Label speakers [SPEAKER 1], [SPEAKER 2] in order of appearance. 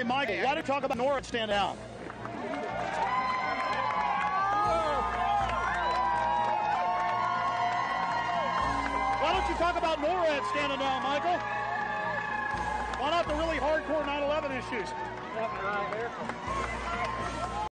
[SPEAKER 1] Michael, why don't you talk about NORAD stand down? Why don't you talk about NORAD standing down, Michael? Why not the really hardcore 9/11 issues?